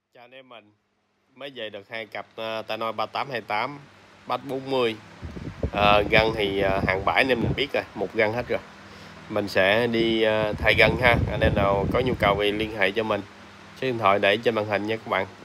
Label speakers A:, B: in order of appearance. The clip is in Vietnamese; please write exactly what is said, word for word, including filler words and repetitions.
A: Chào anh em mình. Mới về được hai cặp uh, Tannoy ba tám hai tám bắt bốn mươi. uh, Găng thì uh, hàng bãi nên mình biết rồi, một găng hết rồi. Mình sẽ đi uh, thay găng ha. Anh em nào có nhu cầu thì liên hệ cho mình, số điện thoại để trên màn hình nha các bạn.